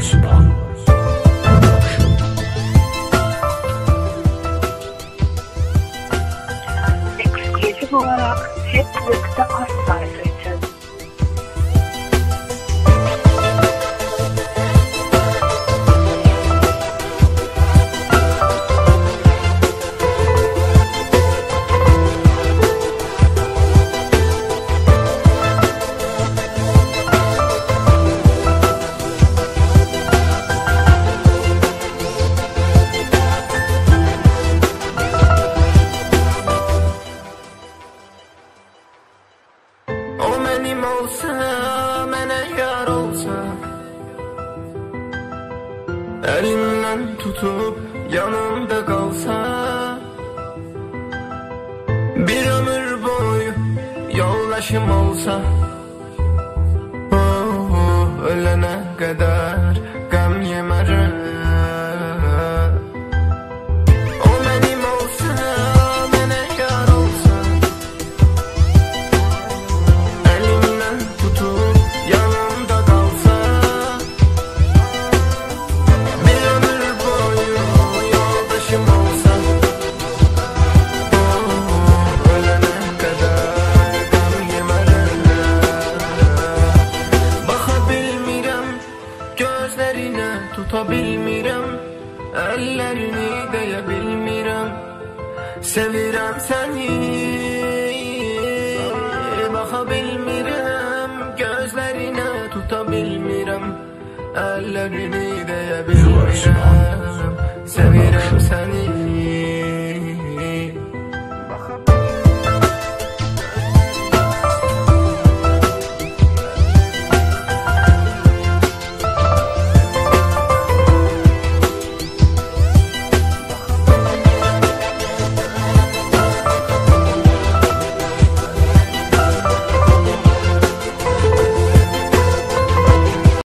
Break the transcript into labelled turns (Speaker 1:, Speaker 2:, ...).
Speaker 1: Sübhan.
Speaker 2: Ekskluzif olarak hep birlikte az sayfa için.
Speaker 3: O mənim olsa, mənə yar olsa, əlimdən tutub yanımda qalsa, bir ömür boyu yoldaşım olsa, ölənə qədər qəm yemərəm. O mənim olsa, mənə yar olsa, elimden tutup yanımda kalsa, bir ömür boyu yoldaşım olsa, ölene kadar gam yemerem. Baka bilmirəm, gözlerine tuta bilmirəm, ellerini deyə bilmirəm, sevirəm səni. Baka bilmirəm, gözlerine tuta bilmirəm, ellerini deyə bilmirəm, sevirəm.